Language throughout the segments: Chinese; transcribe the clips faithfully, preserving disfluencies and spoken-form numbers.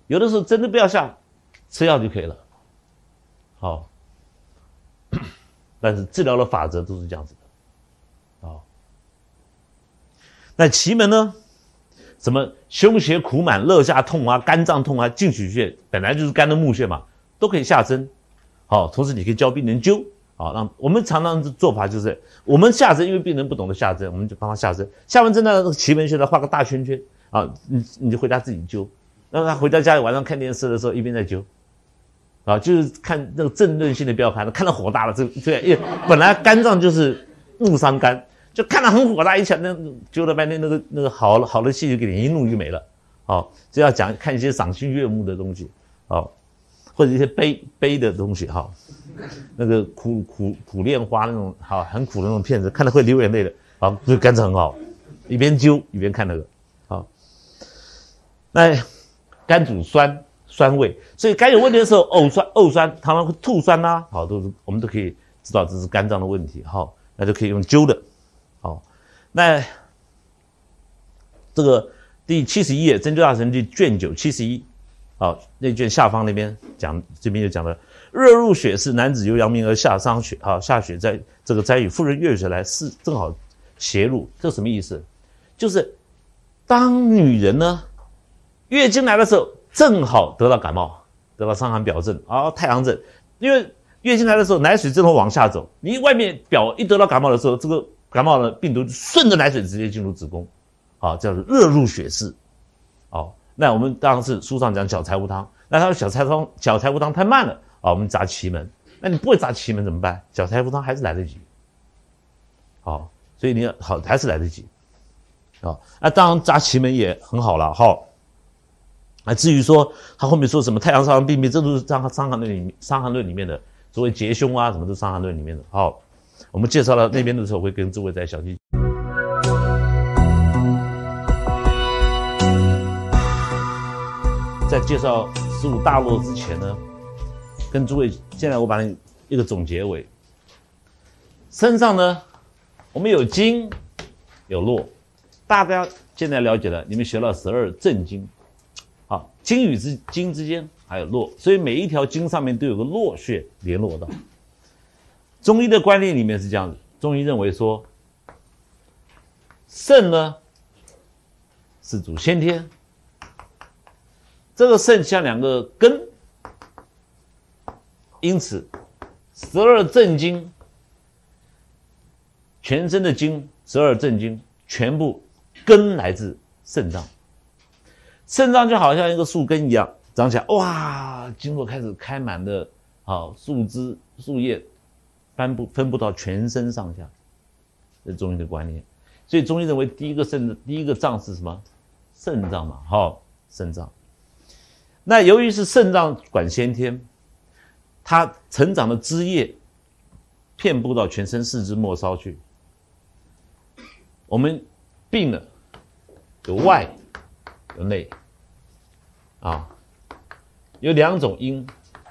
有的时候真的不要下，吃药就可以了。好，但是治疗的法则都是这样子的。好，那奇门呢？什么胸胁苦满、肋下痛啊、肝脏痛啊、进取穴本来就是肝的募穴嘛，都可以下针。好，同时你可以教病人灸。好，让我们常常的做法就是，我们下针，因为病人不懂得下针，我们就帮他下针。下完针呢，那个奇门穴呢画个大圈圈啊，你你就回家自己灸。让他回到家里晚上看电视的时候一边在灸。啊，就是看那个政论性的不要看，看到火大了，这这因为本来肝脏就是怒伤肝。就看到很火大，一下那揪了半天，那个那个好了好的戏就给你一弄就没了。好，就要讲看一些赏心悦目的东西，好，或者一些悲悲的东西，好，那个苦苦苦恋花那种好很苦的那种片子，看了会流眼泪的，好，对肝脏很好，一边揪一边看那个，好。那肝主酸酸味，所以肝有问题的时候，呕酸呕酸，常常会吐酸啦、啊，好，都是我们都可以知道这是肝脏的问题，好，那就可以用灸的。好，那这个第七十一页《针灸大全记》卷九七十一，好，那卷下方那边讲，这边就讲了，热入血是男子由阳明而下伤血，好，下血在这个在与妇人月水来是正好斜入，这什么意思？就是当女人呢月经来的时候，正好得到感冒，得到伤寒表症啊、太阳症，因为月经来的时候奶水正好往下走，你外面表一得到感冒的时候，这个感冒的病毒顺着奶水直接进入子宫，好，叫做热入血室。好，那我们当然是书上讲小柴胡汤，那他说小柴胡汤小柴胡汤太慢了啊，我们扎奇门。那你不会扎奇门怎么办？小柴胡汤还是来得及。好，所以你要好还是来得及。好，那当然扎奇门也很好了。好，那至于说他后面说什么太阳伤寒病变，这都是伤伤寒论里伤寒论里面的，所谓结胸啊，什么都伤寒论里面的。好。我们介绍到那边的时候，会跟诸位再详细。在介绍十五大络之前呢，跟诸位，现在我把一个总结为：身上呢，我们有经，有络，大家现在了解了，你们学了十二正经，好，经与之经之间还有络，所以每一条经上面都有个络穴联络到。中医的观念里面是这样子，中医认为说，肾呢是主先天，这个肾像两个根，因此十二正经，全身的经，十二正经全部根来自肾脏，肾脏就好像一个树根一样长起来，哇，经络开始开满了，好树枝树叶。分布分布到全身上下，这是中医的观念。所以中医认为第一个肾第一个脏是什么？肾脏嘛，好，肾脏。那由于是肾脏管先天，它成长的枝叶遍布到全身四肢末梢去。我们病了，有外有内，啊，有两种因，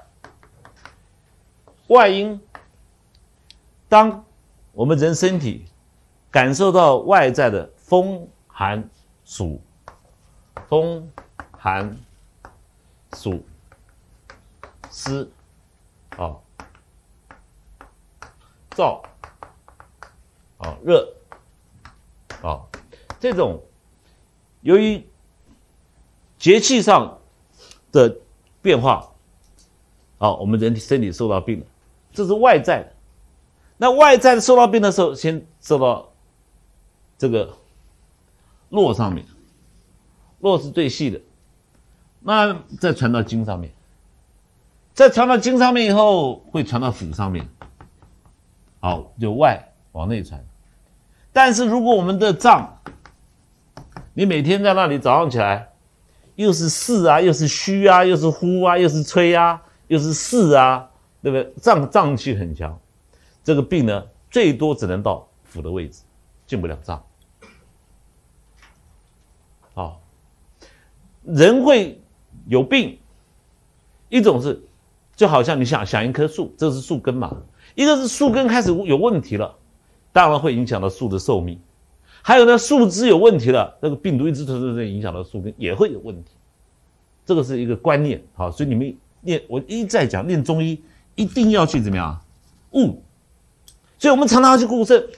外因。当我们人身体感受到外在的风寒暑、风寒暑湿、啊燥、啊热、啊这种由于节气上的变化，啊我们人体身体受到病了，这是外在的。那外在受到病的时候，先受到这个络上面，络是最细的，那再传到经上面，再传到经上面以后，会传到腑上面，好，由外往内传。但是如果我们的脏，你每天在那里早上起来，又是四啊，又是虚啊，又是呼啊，又是吹啊，又是四啊，对不对？脏脏气很强。这个病呢，最多只能到腑的位置，进不了脏。好，人会有病，一种是就好像你想想一棵树，这是树根嘛，一个是树根开始有问题了，当然会影响到树的寿命。还有呢，树枝有问题了，那个病毒一直都是影响到树根，也会有问题。 这个是一个观念，好，所以你们练，我一再讲练中医一定要去怎么样悟，所以我们常常要去固肾，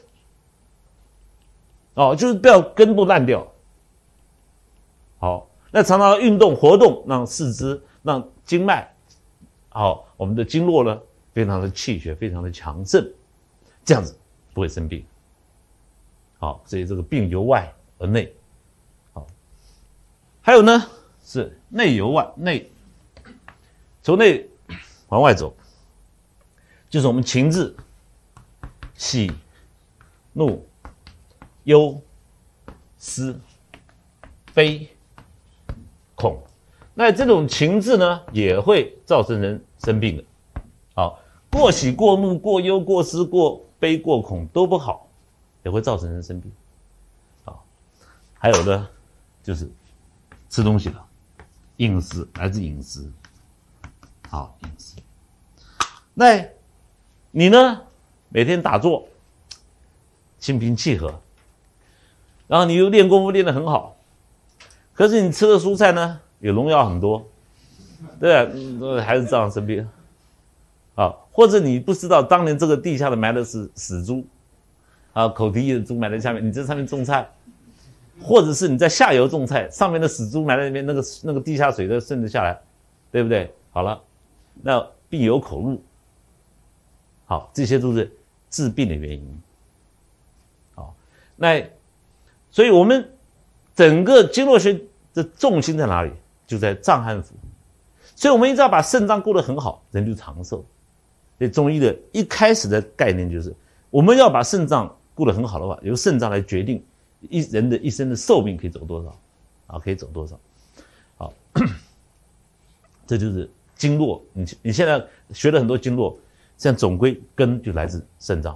哦，就是不要根部烂掉，好，那常常运动活动，让四肢、让经脉，好，我们的经络呢，非常的气血非常的强盛，这样子不会生病，好，所以这个病由外而内，好，还有呢是内由外，内从内往外走，就是我们情志、喜、怒、忧、思、悲、恐。那这种情志呢，也会造成人生病的。好，过喜、过怒、过忧、过思、过悲、过恐都不好，也会造成人生病。好，还有呢，就是吃东西了，饮食来自饮食。好，饮食。那你呢？每天打坐，心平气和，然后你又练功夫练得很好，可是你吃的蔬菜呢，有农药很多，对啊，嗯，还是这样生病。啊，或者你不知道当年这个地下的埋的是死猪，啊，口蹄疫的猪埋在下面，你在上面种菜，或者是你在下游种菜，上面的死猪埋在那边，那个那个地下水都渗得下来，对不对？好了，那病由口入，好，这些都是治病的原因。好，那所以我们整个经络学的重心在哪里？就在脏和腑。所以我们一直要把肾脏顾得很好，人就长寿。所以中医的一开始的概念就是，我们要把肾脏顾得很好的话，由肾脏来决定一人的一生的寿命可以走多少，啊，可以走多少。好，这就是经络。你你现在学了很多经络，像总归根就来自肾脏，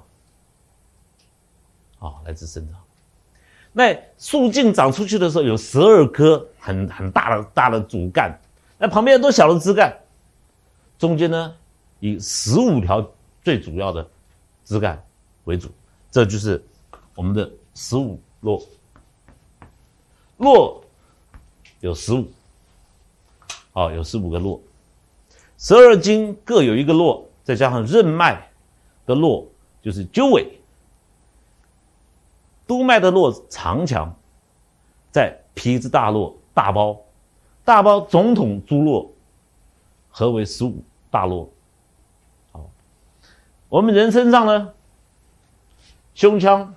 啊，来自肾脏。那树茎长出去的时候有十二颗很很大的大的主干，那旁边都小的枝干，中间呢以十五条最主要的枝干为主，这就是我们的十五络。络有十五，好，有十五个络，十二经各有一个络，再加上任脉的络就是鸠尾。督脉的络长强，在皮之大络大包，大包总统诸络合为十五大络。好，我们人身上呢，胸腔，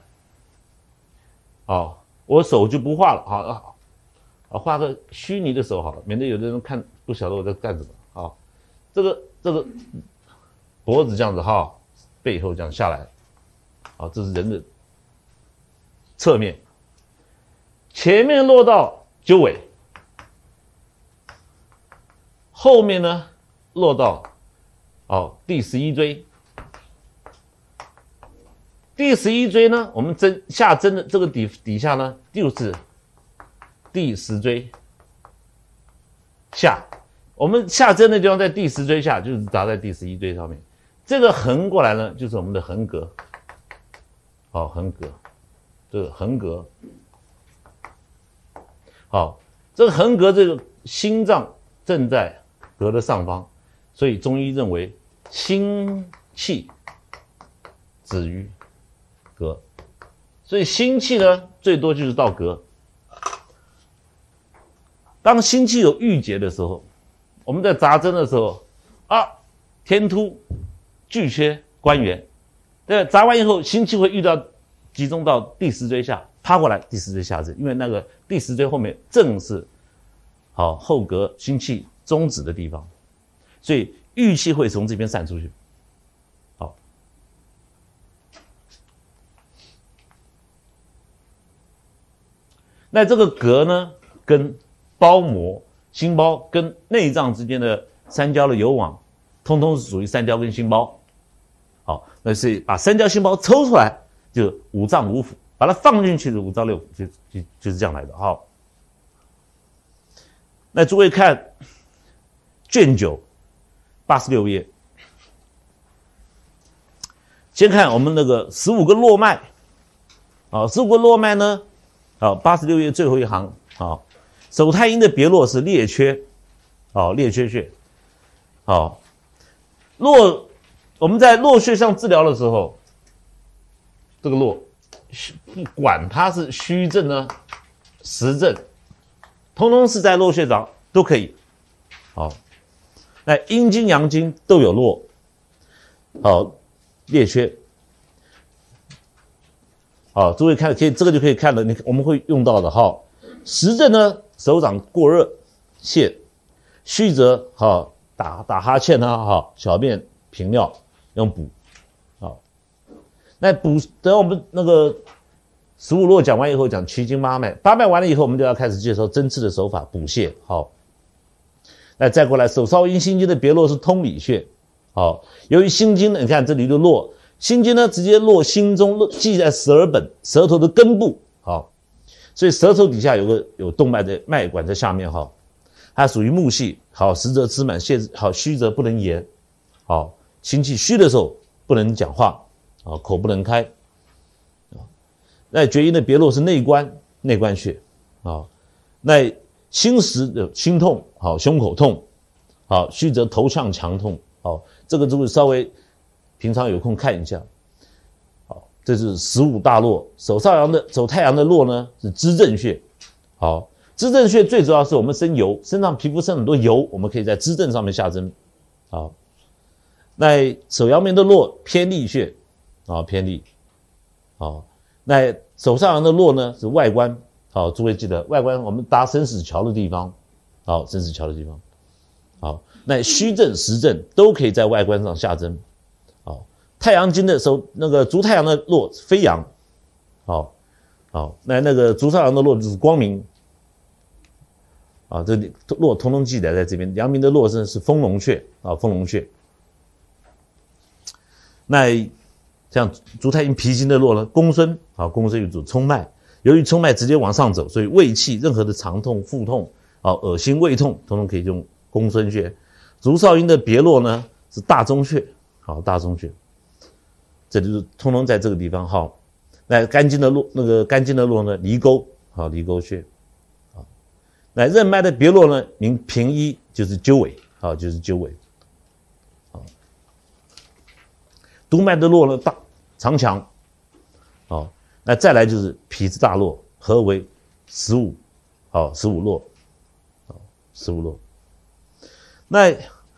好，我手就不画了，好啊，啊，画个虚拟的手好了，免得有的人看不晓得我在干什么。好，这个这个脖子这样子哈，背后这样下来，好，这是人的侧面，前面落到鸠尾，后面呢落到哦第十一椎。第十一椎呢，我们针下针的这个底底下呢，就是第十椎下。我们下针的地方在第十椎下，就是打在第十一椎上面。这个横过来呢，就是我们的横膈，好，横膈。这个横膈，好，这个横膈这个心脏正在膈的上方，所以中医认为心气止于膈，所以心气呢最多就是到膈。当心气有郁结的时候，我们在扎针的时候啊，天突巨缺关元，对，扎完以后心气会遇到。集中到第十椎下，趴过来第十椎下针，因为那个第十椎后面正是好后膈心气终止的地方，所以郁气会从这边散出去。好，那这个膈呢，跟包膜、心包跟内脏之间的三焦的有往，通通是属于三焦跟心包。好，那是把三焦心包抽出来。就五脏五腑，把它放进去的五脏六腑，就就就是这样来的。好，那诸位看卷九八十六页，先看我们那个十五个络脉，啊，十五个络脉呢，啊，八十六页最后一行，啊，手太阴的别络是列缺， 好，列缺穴，好，络，我们在络穴上治疗的时候，这个络，不管它是虚症呢、实症，通通是在络穴上都可以。好，那阴经、阳经都有络，好，列缺。好，诸位看，可以这个就可以看了，你我们会用到的哈。实症呢，手掌过热，泻；虚则好打打哈欠啊，好小便频尿用补。好，那补等我们那个十五络讲完以后，讲奇经八脉，八脉完了以后，我们就要开始介绍针刺的手法补泻。好，那再过来手少阴心经的别络是通里穴。好，由于心经呢，你看这里的络。心经呢，直接落心中，系在舌本，舌头的根部。好，所以舌头底下有个有动脉的脉管在下面。哈，它属于木系。好，实则支满，泻好虚则不能言。好，心气虚的时候不能讲话，啊，口不能开。啊，那厥阴的别络是内关，内关穴。啊，那心实的心痛，好，胸口痛，好，虚则头呛强痛。好，这个就会稍微。平常有空看一下，好，这是十五大络。手少阳的手太阳的络呢是支正穴，好，支正穴最主要是我们生油，身上皮肤生很多油，我们可以在支正上面下针，好。那手阳明的络偏历穴，啊，偏历，好。那手少阳的络呢是外关，好，诸位记得外关我们搭生死桥的地方，好，生死桥的地方，好。那虚正实正都可以在外关上下针。太阳经的手，那个足太阳的络飞扬，好，好，那那个足少阳的络就是光明，啊，这里络通通记载在这边。阳明的络是是丰隆穴，啊，丰隆穴。那像足太阴脾经的络呢，公孙，啊，公孙有主冲脉，由于冲脉直接往上走，所以胃气任何的肠痛、腹痛，啊，恶心、胃痛，通通可以用公孙穴。足少阴的别络呢是大中穴，好，大中穴。这就是通通在这个地方。好，那肝经的络，那个肝经的络呢，离沟，好，离沟穴。好，那任脉的别络呢，名平一，就是鸠尾，好，就是鸠尾。好，督脉的络呢，大长强。好，那再来就是脾之大络，合为十五，好，十五络，好，十五络。那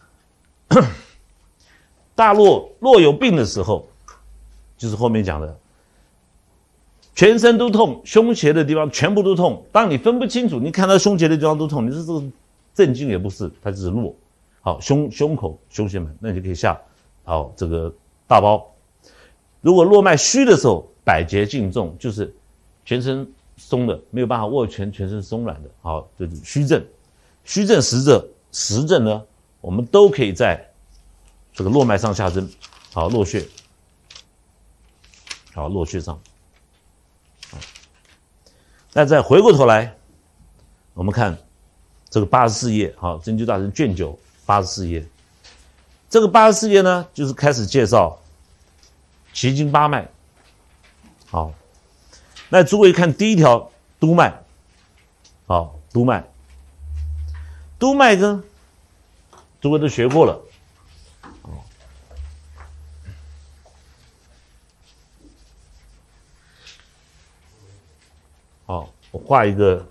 大络络有病的时候。就是后面讲的，全身都痛，胸胁的地方全部都痛。当你分不清楚，你看到胸胁的地方都痛，你说这个正经也不是，它就是络。好，胸胸口胸胁门，那你就可以下好这个大包。如果络脉虚的时候，百节尽重，就是全身松的，没有办法握拳，全身松软的。好，这就是虚症。虚症实症，实症呢，我们都可以在这个络脉上下针。好，络穴。好，络穴上。好，那再回过头来，我们看这个八十四页，好，针灸大全卷九八十四页。这个八十四页呢，就是开始介绍奇经八脉。好，那诸位看第一条督脉，好，督脉，督脉呢，诸位都学过了。好，我画一个，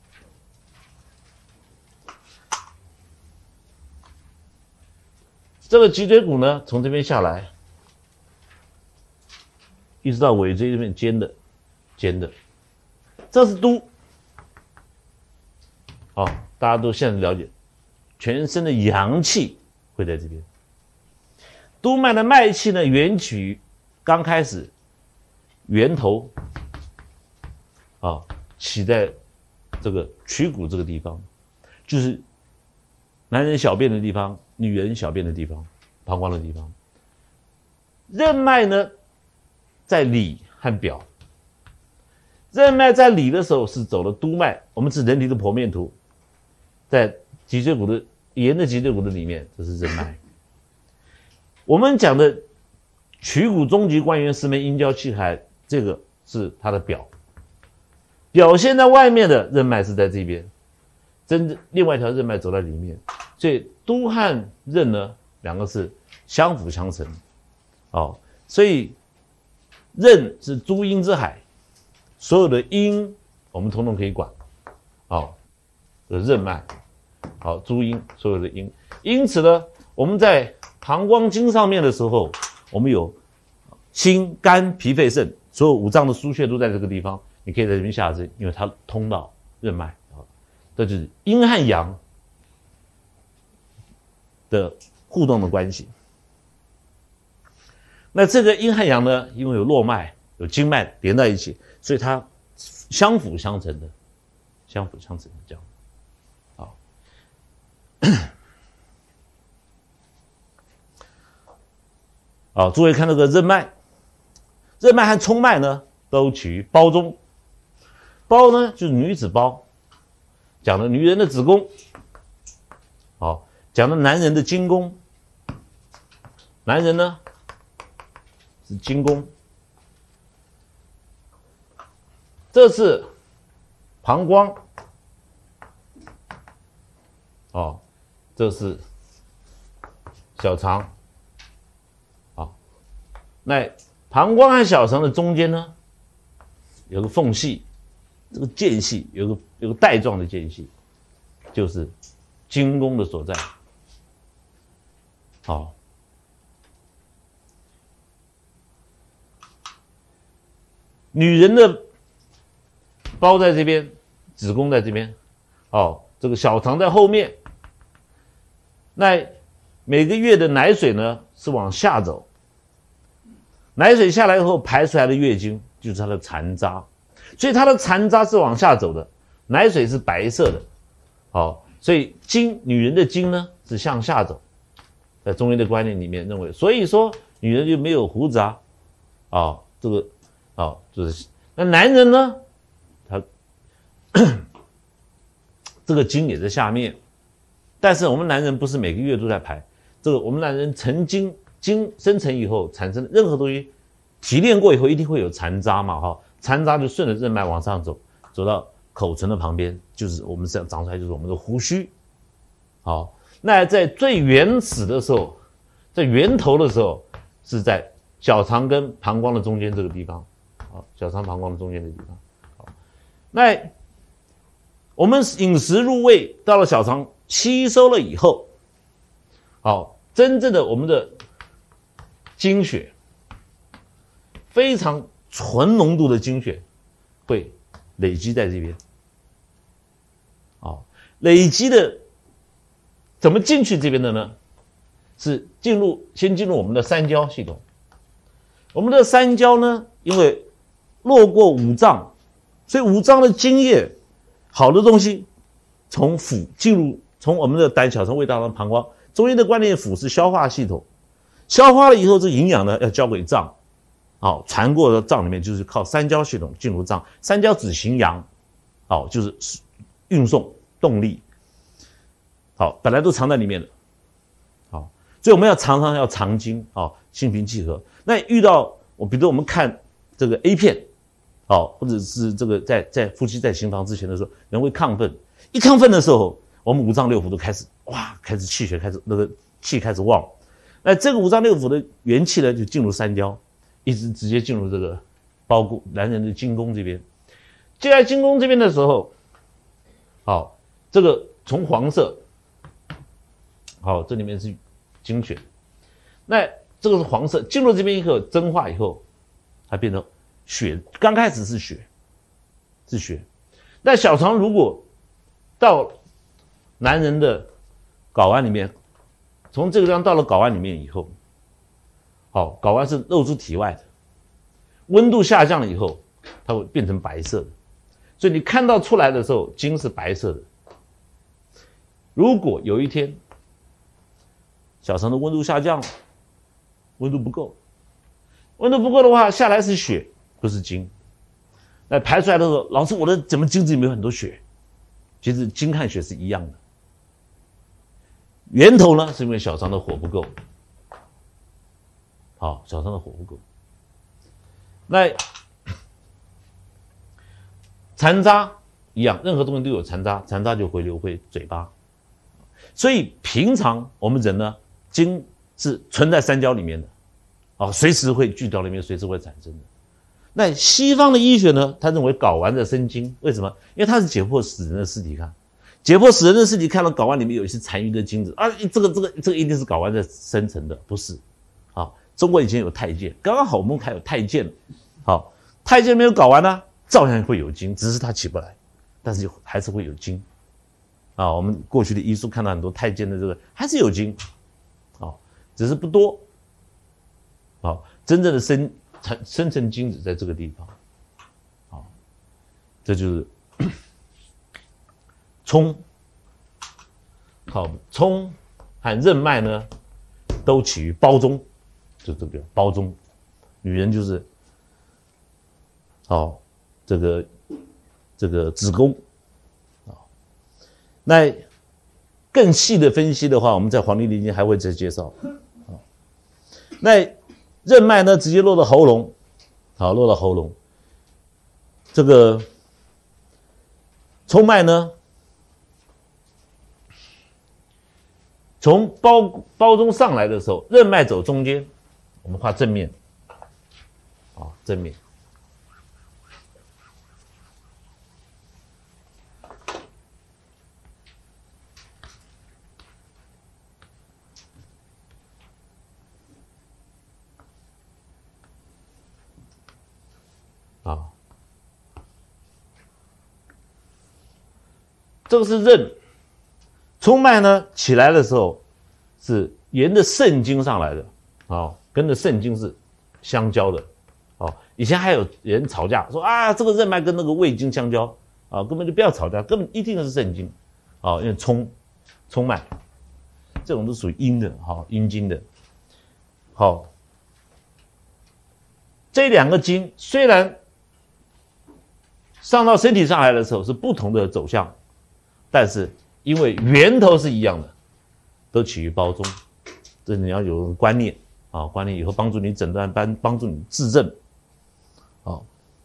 这个脊椎骨呢，从这边下来，一直到尾椎这边尖的，尖的，这是督。好，大家都现在了解，全身的阳气会在这边。督脉的脉气呢，源起于刚开始源头，啊。起在这个曲骨这个地方，就是男人小便的地方，女人小便的地方，膀胱的地方。任脉呢，在里和表。任脉在里的时候是走了督脉，我们是人体的剖面图，在脊椎骨的沿着脊椎骨的里面，这是任脉。我们讲的曲骨中极关元四门阴交气海，这个是它的表。表现在外面的任脉是在这边，真另外一条任脉走在里面， 所以都和任呢，两个是相辅相成，哦，所以任是诸阴之海，所有的阴我们统统可以管，哦，这任脉，好，诸阴所有的阴，因此呢，我们在膀胱经上面的时候，我们有心、肝、脾、肺、肾，所有五脏的腧穴都在这个地方，你可以在这边下针，因为它通到任脉啊，这就是阴和阳的互动的关系。那这个阴和阳呢，因为有络脉、有经脉连在一起，所以它相辅相成的，相辅相成的这样。好，好，诸位看这个任脉，任脉和冲脉呢，都起于胞中。胞呢，就是女子胞，讲的女人的子宫。好，讲的男人的精宫。男人呢是精宫。这是膀胱。哦，这是小肠。好，那膀胱和小肠的中间呢，有个缝隙，这个间隙有个有个带状的间隙，就是精宫的所在。好，女人的包在这边，子宫在这边，哦，这个小肠在后面。那每个月的奶水呢是往下走，奶水下来以后排出来的月经就是它的残渣，所以它的残渣是往下走的，奶水是白色的，哦，所以经女人的经呢是向下走，在中医的观念里面认为，所以说女人就没有胡子啊，哦，这个哦就是那男人呢，他这个经也在下面。但是我们男人不是每个月都在排，这个我们男人成精，精生成以后产生的任何东西提炼过以后一定会有残渣嘛，哈，残渣就顺着任脉往上走，走到口唇的旁边，就是我们这样长出来就是我们的胡须。好，那在最原始的时候，在源头的时候是在小肠跟膀胱的中间这个地方，好，小肠膀胱的中间的地方。好，那我们饮食入胃到了小肠。吸收了以后，好，真正的我们的精血，非常纯浓度的精血，会累积在这边。好，累积的怎么进去这边的呢？是进入先进入我们的三焦系统。我们的三焦呢，因为络过五脏，所以五脏的津液，好的东西从腑进入。从我们的胆小肠胃大肠膀胱，中医的观念，腑是消化系统，消化了以后，这营养呢要交给脏，好，传过的脏里面就是靠三焦系统进入脏，三焦指行阳，好，就是运送动力，好，本来都藏在里面的，好，所以我们要常常要藏精，好，心平气和。那遇到我，比如我们看这个 A 片，好，或者是这个在在夫妻在行房之前的时候，人会亢奋，一亢奋的时候。我们五脏六腑都开始哇，开始气血开始那个气开始旺，那这个五脏六腑的元气呢，就进入三焦，一直直接进入这个包括男人的精宫这边。进来精宫这边的时候，好，这个从黄色，好，这里面是精血，那这个是黄色，进入这边以后蒸化以后，它变成血，刚开始是血，是血。那小肠如果到男人的睾丸里面，从这个地方到了睾丸里面以后，好，睾丸是露出体外的，温度下降了以后，它会变成白色的，所以你看到出来的时候，精是白色的。如果有一天小肠的温度下降了，温度不够，温度不够的话，下来是血，不是精。那排出来的时候，老师，我的怎么精子里面有很多血？其实精和血是一样的。源头呢，是因为小肠的火不够，好，小肠的火不够。那残渣一样，任何东西都有残渣，残渣就回流回嘴巴。 所以平常我们人呢，精是存在三焦里面的，啊，随时会聚焦里面，随时会产生的。那西方的医学呢，他认为睾丸在生精，为什么？因为他是解剖死人的尸体看，解剖死人的尸体看到睾丸里面有一些残余的精子啊，这个这个这个一定是睾丸在生成的，不是？啊，中国以前有太监，刚刚好我们还有太监，好，太监没有睾丸呢，照样会有精，只是它起不来，但是还是会有精。啊，我们过去的医书看到很多太监的这个还是有精，啊，只是不多。啊，真正的生产生成精子在这个地方，啊，这就是冲。好，冲和任脉呢，都起于胞中，就这个胞中，女人就是，哦，这个这个子宫。那更细的分析的话，我们在《黄帝内经》还会再介绍。那任脉呢，直接落到喉咙，好，落到喉咙。这个冲脉呢，从胞胞中上来的时候，任脉走中间，我们画正面，啊，正面。啊，这个是任，冲脉呢起来的时候是沿着肾经上来的，啊，跟着肾经是相交的，哦，以前还有人吵架说啊，这个任脉跟那个胃经相交，啊，根本就不要吵架，根本一定是肾经，啊，因为冲冲脉，这种都属于阴的，好，阴经的，好，这两个经虽然上到身体上来的时候是不同的走向，但是因为源头是一样的，都起于胞中，这你要有观念啊，观念以后帮助你诊断，帮帮助你治症，啊，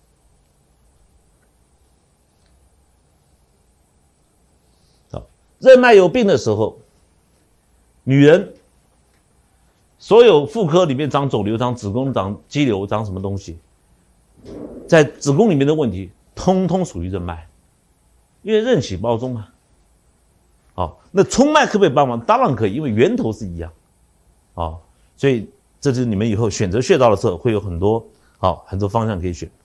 好，任脉有病的时候，女人所有妇科里面长肿瘤、长子宫、长肌瘤、长什么东西，在子宫里面的问题。通通属于任脉，因为任起胞中嘛。好，那冲脉可不可以帮忙？当然可以，因为源头是一样。啊，所以这就是你们以后选择穴道的时候会有很多好很多方向可以选。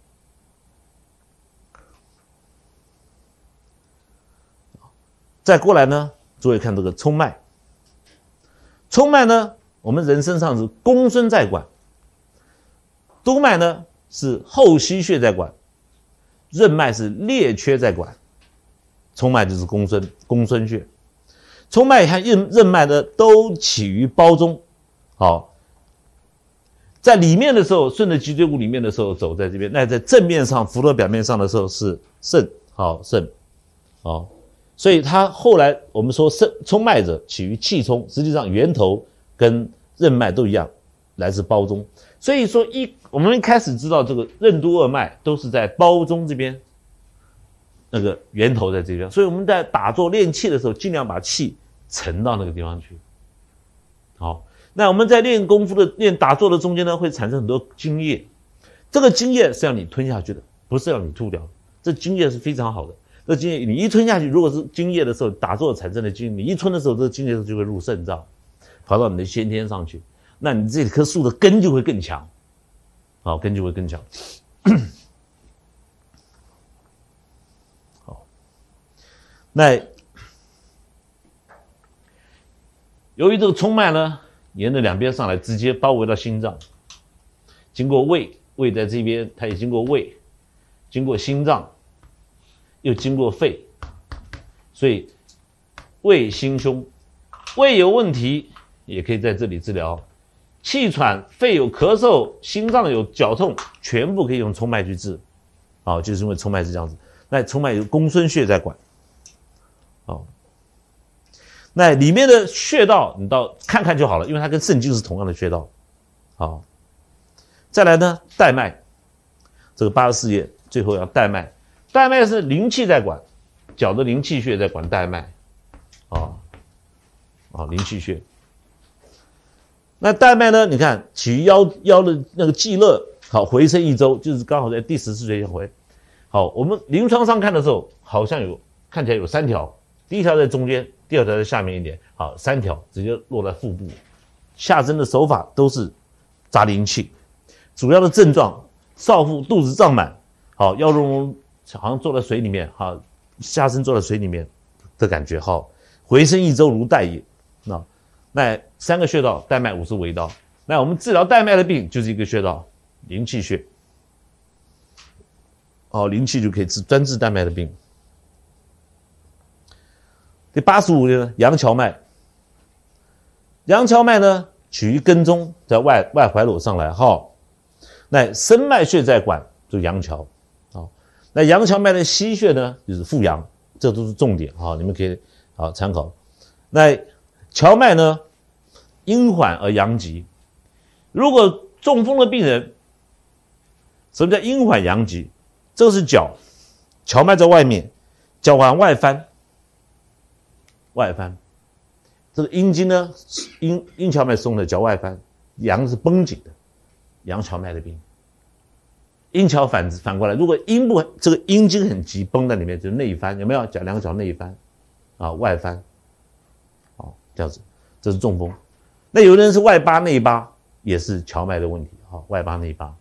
再过来呢，诸位看这个冲脉。冲脉呢，我们人身上是公孙在管，督脉呢是后溪穴在管。任脉是列缺在管，冲脉就是公孙公孙穴，冲脉和任任脉呢都起于胞中，好，在里面的时候，顺着脊椎骨里面的时候走在这边，那在正面上浮到表面上的时候是肾，好肾，好，所以它后来我们说肾冲脉者起于气冲，实际上源头跟任脉都一样，来自胞中。所以说一我们一开始知道这个任督二脉都是在胞中这边，那个源头在这边，所以我们在打坐练气的时候，尽量把气沉到那个地方去。好，那我们在练功夫的练打坐的中间呢，会产生很多津液，这个津液是要你吞下去的，不是要你吐掉的。这津液是非常好的，这津液你一吞下去，如果是津液的时候，打坐产生的津液，你一吞的时候，这个津液就会入肾脏，跑到你的先天上去。那你这棵树的根就会更强，好，根就会更强。好，那由于这个冲脉呢，沿着两边上来，直接包围到心脏，经过胃，胃在这边，它也经过胃，经过心脏，又经过肺，所以胃心胸，胃有问题也可以在这里治疗。气喘、肺有咳嗽、心脏有绞痛，全部可以用冲脉去治，啊，就是因为冲脉是这样子。那冲脉有公孙穴在管，哦，那里面的穴道你到看看就好了，因为它跟肾经是同样的穴道，好。再来呢，带脉，这个八十四页最后要带脉，带脉是灵气在管，脚的灵气穴在管带脉，啊， 啊，灵气穴。那带脉呢？你看起于腰腰的那个际肋，好回身一周，就是刚好在第十四椎间回。好，我们临床上看的时候，好像有看起来有三条，第一条在中间，第二条在下面一点，好，三条直接落在腹部。下针的手法都是扎灵气，主要的症状少腹肚子胀满，好，腰隆隆好像坐在水里面，好，下身坐在水里面的感觉，好，回身一周如带也。那那三个穴道带脉五是为道，那我们治疗带脉的病就是一个穴道灵气穴。哦，灵气就可以治专治带脉的病。第八十五呢，阳桥脉。阳桥脉呢，取于根中，在外外踝裸上来，哈。那深脉穴在管，就阳桥。好，那阳桥脉的溪穴呢，就是腹阳，这都是重点，哈，你们可以好参考。那桥脉呢，阴缓而阳急。如果中风的病人，什么叫阴缓阳急？这个是脚，桥脉在外面，脚往外翻，外翻。这个阴经呢，阴阴桥脉松的，脚外翻，阳是绷紧的，阳桥脉的病。阴桥反反过来，如果阴部这个阴经很急，绷在里面，就是内翻，有没有？脚两个脚内翻，啊，外翻，好，这样子，这是中风。那有的人是外八内八，也是桥脉的问题，好，外八内八。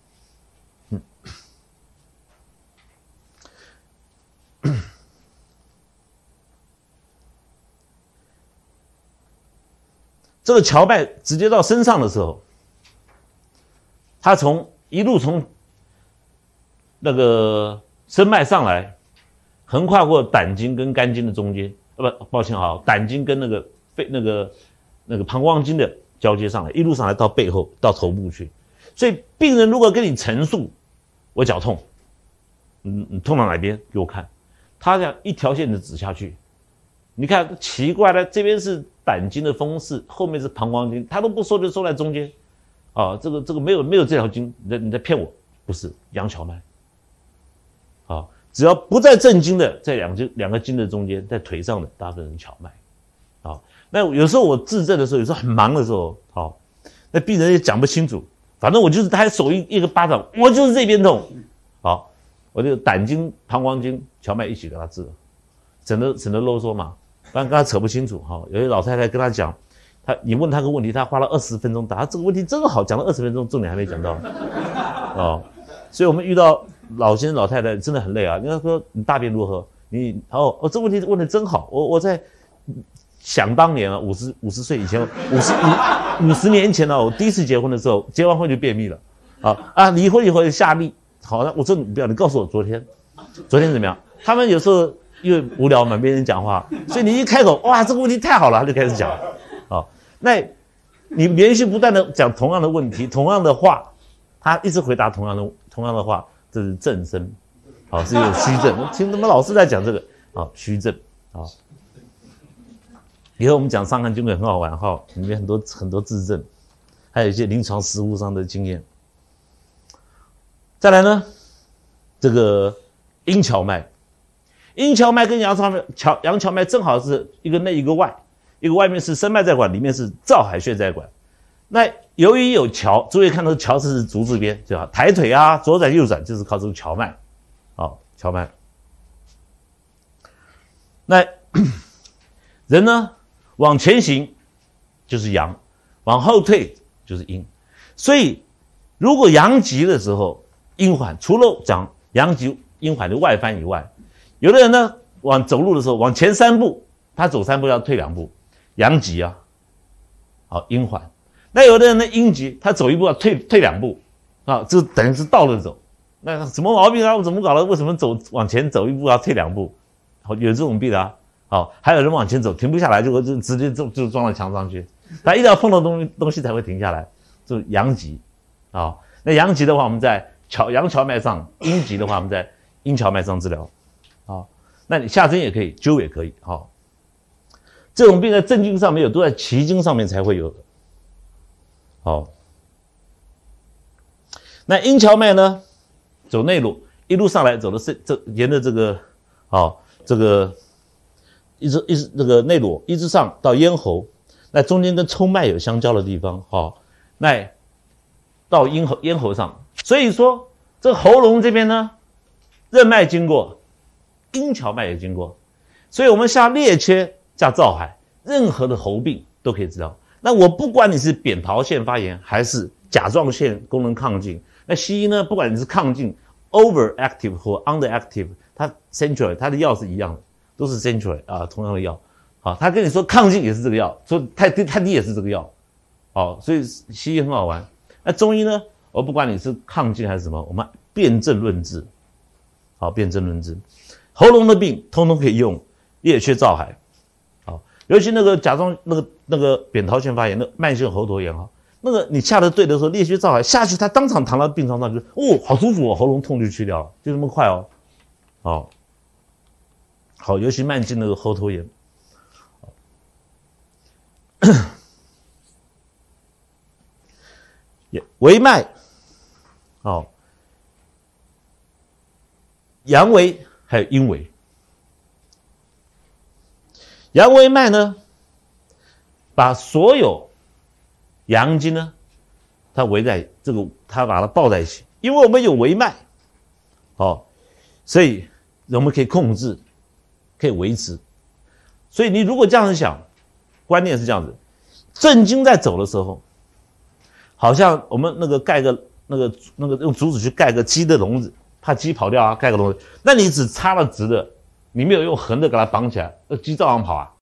这个桥脉直接到身上的时候，它从一路从那个深脉上来，横跨过胆经跟肝经的中间，呃不，抱歉哈，胆经跟那个肺那个那个膀胱经的交接上来，一路上来到背后到头部去。所以病人如果跟你陈述我脚痛，嗯，你痛到哪边给我看，他这样一条线的指下去，你看奇怪了，这边是胆经的风室，后面是膀胱经，他都不说就说在中间，啊，这个这个没有没有这条经，你在你在骗我，不是阳桥脉，啊，只要不在正经的，在两经两个经的中间，在腿上的大部分是桥脉，啊，那有时候我治症的时候，有时候很忙的时候，好，那病人也讲不清楚，反正我就是他手一一个巴掌，我就是这边痛，好，我就胆经、膀胱经、桥脉一起给他治了，省得省得啰嗦嘛。不然跟他扯不清楚哈，有些老太太跟他讲，他你问他个问题，他花了二十分钟答，他这个问题真好，讲了二十分钟，重点还没讲到，哦，所以我们遇到老先生老太太真的很累啊。人家说你大便如何？你哦哦，这问题问的真好，我我在想当年啊，五十五十岁以前，五十五五十年前呢、啊，我第一次结婚的时候，结完婚就便秘了，啊啊，离婚以后就下痢，好，那我说你不要，你告诉我昨天，昨天怎么样？他们有时候。因为无聊嘛，没人讲话，所以你一开口，哇，这个问题太好了，他就开始讲，哦，那你连续不断的讲同样的问题，同样的话，他一直回答同样的同样的话，这是正声，好、哦，是一个虚症。我听他们老师在讲这个，啊、哦，虚症，啊、哦，以后我们讲伤寒经络很好玩哈、哦，里面很多很多字症，还有一些临床实务上的经验。再来呢，这个阴桥脉。阴桥脉跟阳桥脉、桥阳桥脉正好是一个内一个外，一个外面是深脉在管，里面是照海穴在管。那由于有桥，注意看到桥是足字边，对吧？抬腿啊，左转右转就是靠这个桥脉，好，桥脉。那人呢往前行就是阳，往后退就是阴。所以如果阳急的时候，阴缓，除了讲阳急阴缓的外翻以外，有的人呢，往走路的时候往前三步，他走三步要退两步，阳急啊，好阴缓。那有的人呢阴急，他走一步要退退两步，啊，这等于是倒着走。那什么毛病啊？我怎么搞的？为什么走往前走一步要退两步？好，有这种病啊。好，还有人往前走停不下来，就就直接就就撞到墙上去。他一定要碰到东西东西才会停下来，就阳急啊。那阳急的话，我们在桥阳桥脉上；阴急的话，我们在阴桥脉上治疗。好，那你下针也可以，灸也可以。好，这种病在正经上没有，都在奇经上面才会有的。好，那阴桥脉呢，走内路，一路上来走的是这沿着这个，好，这个一直一直那个内裸一直上到咽喉，那中间跟冲脉有相交的地方，好、哦，那到咽喉咽喉上，所以说这个喉咙这边呢，任脉经过，阴荞脉也经过，所以我们下列缺加燥海，任何的喉病都可以知道。那我不管你是扁桃腺发炎还是甲状腺功能亢进，那西医呢，不管你是亢进 overactive 或 underactive， 它 central 它的药是一样的，都是 central 啊，同样的药。好，他跟你说亢进也是这个药，说太低太低也是这个药。好，所以西医很好玩。那中医呢，我不管你是亢进还是什么，我们辨证论治。好，辨证论治，喉咙的病通通可以用列缺燥海。好，尤其那个甲状那个那个扁桃腺发炎，那慢性喉头炎哈，那个你下得对的时候，列缺燥海下去，他当场躺到病床上就哦，好舒服哦，喉咙痛就去掉了，就这么快哦。好，好，尤其慢性那个喉头炎。微脉，哦，阳微还有阴微。阳微脉呢，把所有阳经呢，它围在这个，它把它抱在一起，因为我们有微脉，哦，所以我们可以控制，可以维持。所以你如果这样子想，观念是这样子，正经在走的时候，好像我们那个盖个那个那个用竹子去盖个鸡的笼子，怕鸡跑掉啊，盖个笼子，那你只插了直的，你没有用横的给它绑起来，那鸡照样跑啊。